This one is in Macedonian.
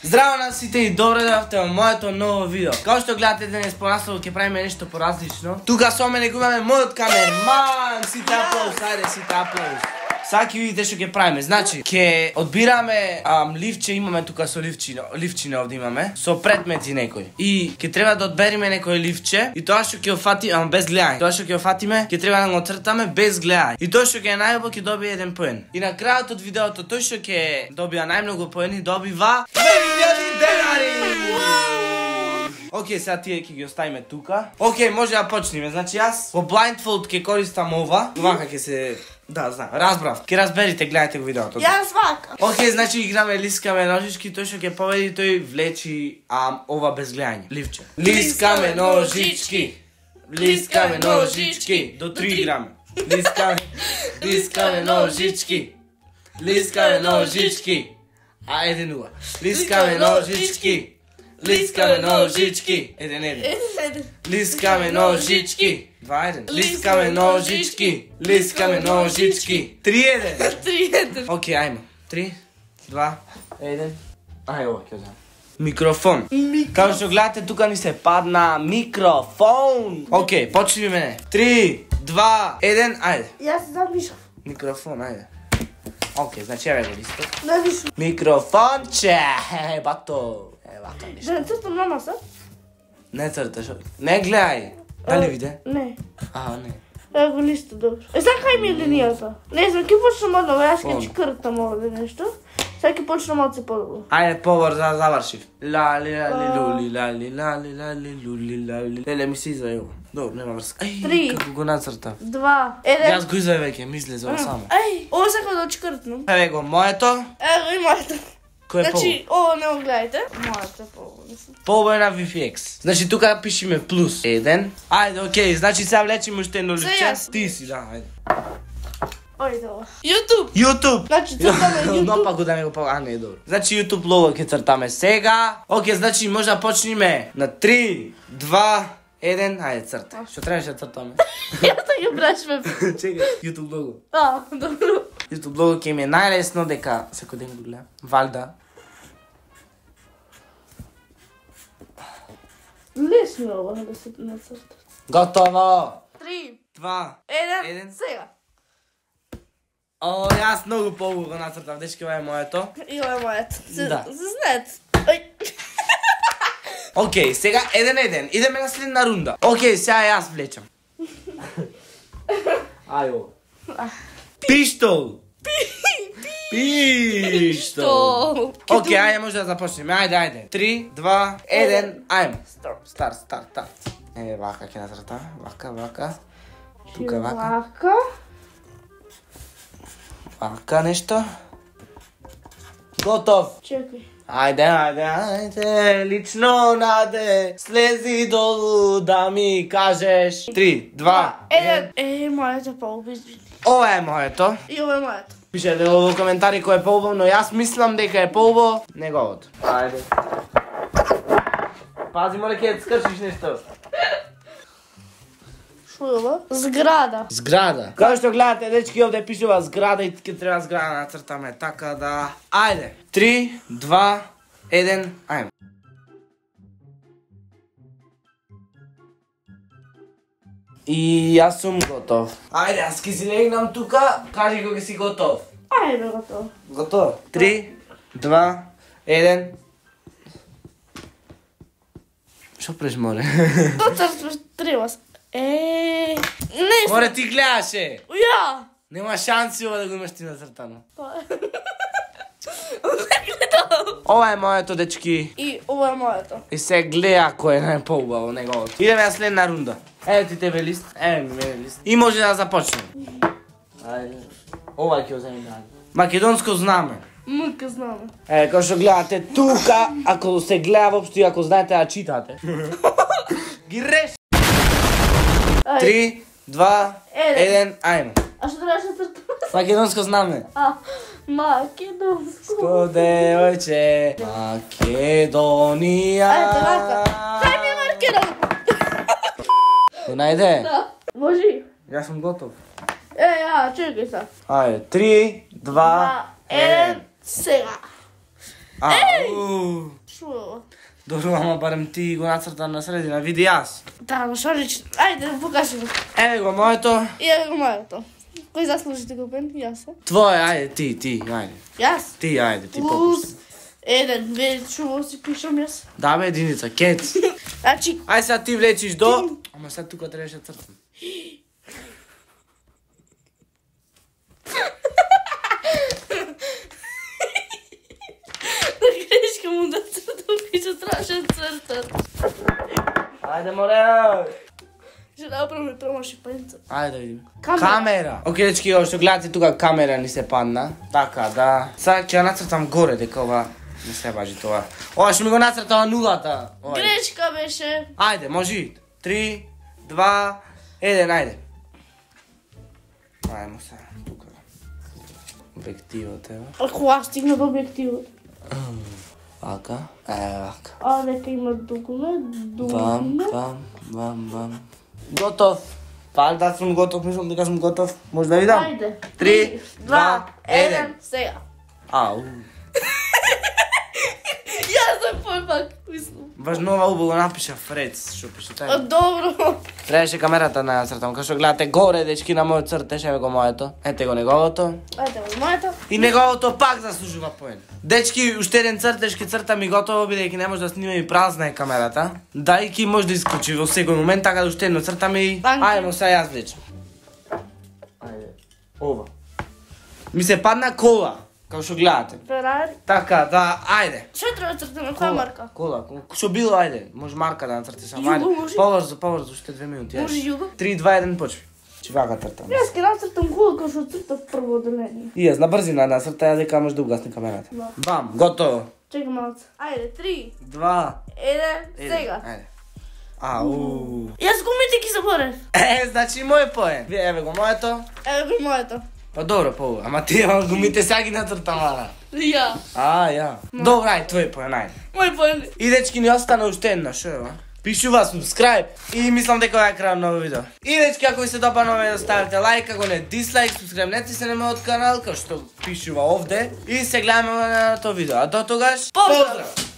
Здраво на сите и добре дојавте во моето ново видео. Као што гледате денес по наслов ќе правиме нешто поразлично. Тука со мене го имаме мојот камерман. Сите аплауз, ајде сите аплауз. Сега ќе видите што ќе правиме. Значи, ќе одбираме ливче, имаме тука со ливчине овде имаме, со предмети некои. И ќе треба да одбериме некој ливче и тоа што ќе офатиме без гледање. Тоа што ќе офатиме, ќе треба да го цртаме без гледање. И тој што ќе е најубаво ќе добие 1 поен. И на крајот од видеото тој што ќе добија најмногу поени добива 2000 денари. Океј, сега тие ќе ги оставиме тука. Океј, може да почнеме. Значи јас во blindfold ќе користам ова. Вака ќе се... Да, знам, разбрав. Ке разберите, гледајте го видеото. Јас вака. Океј, значи играме лискаме ножички, тој што ќе победи тој влечи ова без гледање. Ливче. Лискаме ножички. Лискаме ножички. До 3 играме. Лискаме ножички. Лискаме ножички. А 1-0. Лискаме ножички. Лискаме ножички. 1-1. Лискаме ножички. 2-1. Лискаме ножички. Лискаме ножички. 3-1. Океј, ајме. 3, 2, 1. Ај, ова ќе земам. Микрофон. Како што гледате, тука ни се падна микрофон. Океј, почни мене. 3, 2, 1, ајде. Јас замишав. Микрофон, ајде. Океј, значи еве го листот. Да вишам. Микрофонче. Бато. Вака нешто. Да не цртам на маса? Не црташ. Не гледај. Дали виде? Не. Не. Ево го листо добро. Сега кај ми е линијата? Не знам, ќе почнам одново, јас ќе чикртам овде нешто. Сега ќе почнам од се подобро. Ајде, побрзо завршив. Лали лали лули лали лали лали лули лали. Леле ми се извајува. Добро, нема врска. Ај, како го нацртав. 2, 1. Јас го извај веќе, ми излезе ова само. Ај, ова сакам да чикртнам. Еве го моето. Ево и моето. Кој е Значи, ова не го гледајте. Моето е по-убаво. Побој на VFX. Значи тука пишеме плюс 1. Ајде, океј, значи сега влечиме уште едно ливче. Ти си, да, ајде. Ојде ова. YouTube. YouTube. Значи цртаме YouTube. Но пак да не го не е добро. Значи YouTube лого ќе цртаме сега. Океј, значи може да почнеме на 3, 2, 1. Ајде, црта. Што требаше да цртаме? Ја да ја брашме. Чекај, YouTube лого. Добро. YouTube лого ќе ми е најлесно дека секој ден го гледам. Валда. Лесно е ова да се нацрта. Готово. 3, 2, 1, сега. О, јас многу поубаво го нацртав, дечки, ова е моето. И ова е моето. Да. За знаете. Ој. Океј, сега 1-1. Идеме на следна рунда. Океј, сега јас влечам. Ајо. Пиштол. Пиштол. Океј, ајде може да започнеме. Ајде. 3, 2, 1, ајме. Старт. Еве, вака ќе нацртам. Вака. Тука вака. Вака нешто. Готов. Чекај. Ајде, лично наде, слези долу да ми кажеш. 3, 2, 1. Моето е по-убаво. Ова е моето. И ова е моето. Пишете во коментари кој е поубаво, но јас мислам дека е поубаво неговото. Ајде. Пази, море ќе скршиш нешто. Шо е ова? Зграда. Зграда. Како што гледате, дечки, овде пишува зграда и ќе треба зграда нацртаме, така да... Ајде. 3, 2, 1, ајме. И јас сум готов. Ајде, јас ке си легнам тука, кажи кога си готов. Ајде, готово. Готов? 3, 2, 1. Шо преш, море? Доцртваш, треба се. Не. Море, ти гледаше. Ја. Нема шанси ова да го имаш ти нацртано. Не гледам. Ова е моето, дечки. И ова е моето. И се гледа кој е најпоубаво неговото. Идеме на следна рунда. Еве ти тебе лист, еве ми мене лист. И може да започнеме. Ајде. Ова ќе го земеме. Македонско знаме. Мука знаме. Еве, како што гледате тука, ако се гледа воопшто и ако знаете да читате. Ги реш. 3, 2, 1, ајме. А што требаше да цртам? Македонско знаме. Македонско. Скодеојче, Македонија. Ајде, вака. Хај ми маркерот. Го најде? Да. Може. Јас сум готов. Чекај са. Ајде, 3, 2, 1. Сега. Ау! Добро, ама барем ти го нацрта на средина, види јас. Да, но шарич. Ајде, покажи го. Еве го моето. И еве го моето. Кој заслужи да го пен? Јас. Твое, ајде, ти, ајде. Јас? Ти, ајде, ти Плюс попусти. 1, ве, шо си пишам јас. Да бе, единица, кец. Значи, Ај сега ти влечиш до... Ама сега тука требаше да цртам. да грешка му да цртам, пише траше цртат. Ајде, море. Ще направи промаши пенца. Ајде да видиме. Камера. Камера. Окей, дечки, ово што гледате тука камера ни се падна. Така, да. Сега ќе ја нацртам горе дека ова не се важи тоа. Ова што ми го нацртава нулата. Ова. Грешка беше. Ајде, може. 3, 2, 1, ајде. Ајмо сега, тука. Објективот ева. Ако аз стигна до објективот. Вака, вака. А, нека има дугме, Бам, бам. Готов. Пак да сум готов, мислам дека сум готов. Може да видам? Ајде. 3, 2, 1. Сега. Ау. Јас да пак мислам. Важнова убаво напиша Фрец, што пише А, тај. добро. Требаше камерата на ја цртам, као што гледате горе, дечки, на мојот цртеш, еве го моето. Ете го неговото. Ајде, го моето. И неговото пак заслужува поен. Дечки, уште еден цртеш ке цртам и готово, бидејќи не може да снима и празна е камерата. Дајки може да исклучи во секој момент, така да уште едно цртам и... Банки. Ајмо, сега јас влечам. Ајде. Ова. Ми се падна кола, као што гледате. Ферари. Така, да, ајде. Што треба да цртаме? Која марка? Кола, што било, ајде. Може марка да нацрти само, Југо, ајде. може? Побрзо, уште 2 минути, ајде. Може југо? 3, 2, 1, почви. Че вака цртам. Јас ке нацртам кола као што цртав прво одделение. И јас на брзина нацрта, ја дека може да угасне камерата. Да. Бам, готово. Чекай малце. Ајде, 3, 2, 1, сега. Ајде. Ау. Јас гумите ги заборев. Значи мој поен. Вие еве го моето. Еве го моето. Па добро, по. Ама ти ама гумите сега ги нацртам, ала. Ја. Ја. Добро, ајде, твој поен, ајде. Мој поен. И дечки ни остана уште една, шо е, ва? Пишува subscribe и мислам дека ова е крај на ново видео. И дечки, ако ви се допадна ново видео, ставите лайк, ако не дислайк, субскрайбнете се на мојот канал, као што пишува овде. И се гледаме на тоа видео. А до тогаш, поздрав!